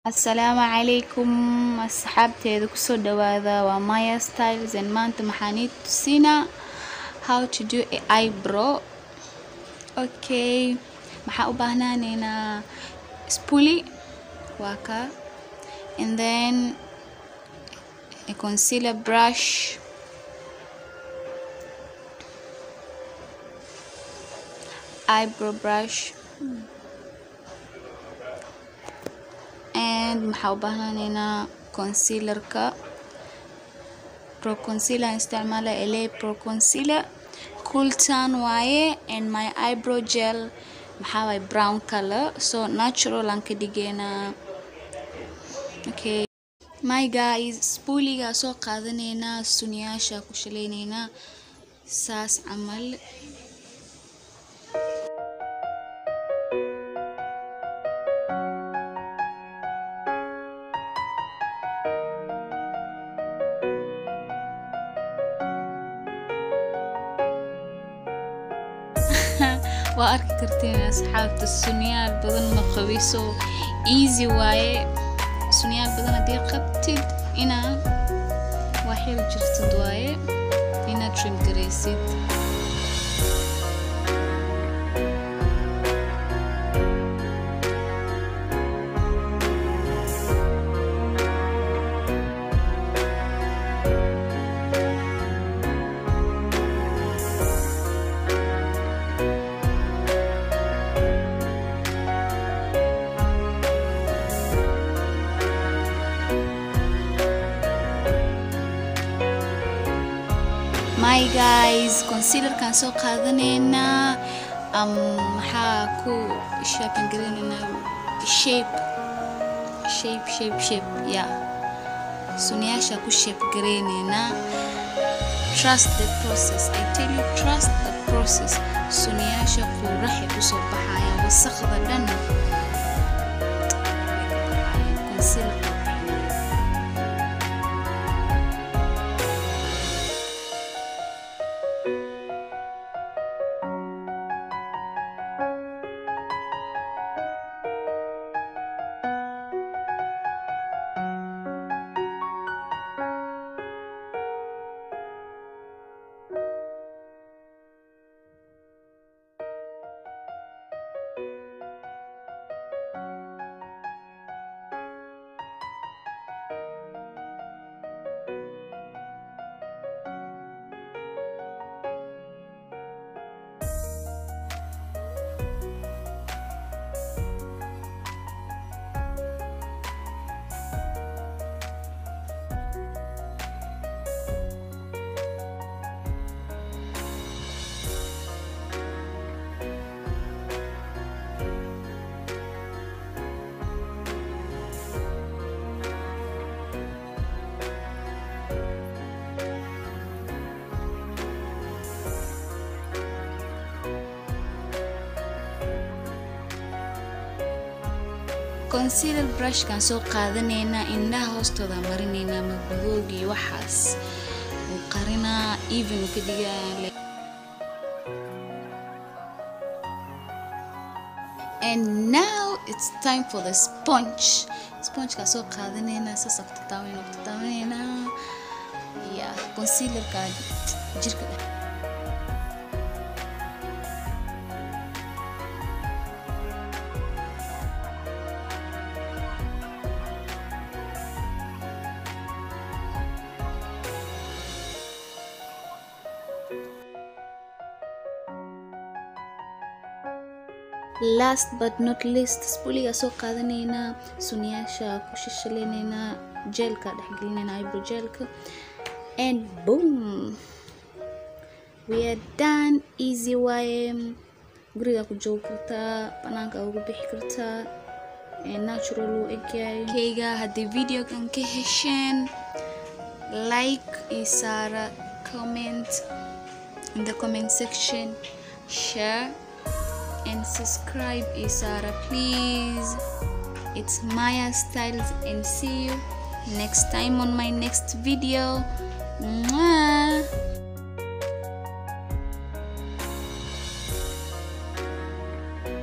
السلام عليكم أصحابتي كسو دواذا ومايا styles and maanta maxaan tusina how to do a eyebrow. Okay, maxaa u baahnaaneynaa spoolie waka, and then a concealer brush, eyebrow brush, and maxaa u baahnaaneynaa concealerka pro concealer isticmaala LA pro concealer cool tan waaye, and my eyebrow gel maxaa waay brown color, so natural aan ka dhigeynaa. Okay my guys, spooliga soo qaadaneynaa, sunyaasha ku shaleyneyna saas camal. waa arki karteen asxaabta, sunyaal badan ma qabiso, easy waaye. sunyaal badan haddii qabtid inaa waa xiri jirtid waaye, inaad trim garaysid. My guys, concealer kan soo qaadaneyna maxaa ku shaping gareyneyna shape yeah, sunyaasha ku shape gareyneyna. Trust the process, I tell you, trust the process. sunyaasha quraxi ku soo baxaya wasaqda dhan concealer. concealer brush kan soo qaadaneyna, indhaha hoostooda marineyna, madmadowgii waxaas uu qarinaa, even uu ka dhigaa. And now it's time for the sponge. Sponge kan soo qaadaneyna, saas tataawineyna yeah, concealer ka jirka last but not least, spooliga soo qaadaneyna, sunyaasha ku shashaleyneyna, gelka dhexgelineyna, eyebrow gelka, and boom, we are done. Easy waaye, guriga ku joogi kartaa, banaanka ugu bixi kartaa, natural u egyahay. kayga haddii video kan ka hesheen, like isaara, comment in the comment section, share and subscribe Isara, please. It's Maya Styles, and see you next time on my next video. Mwah!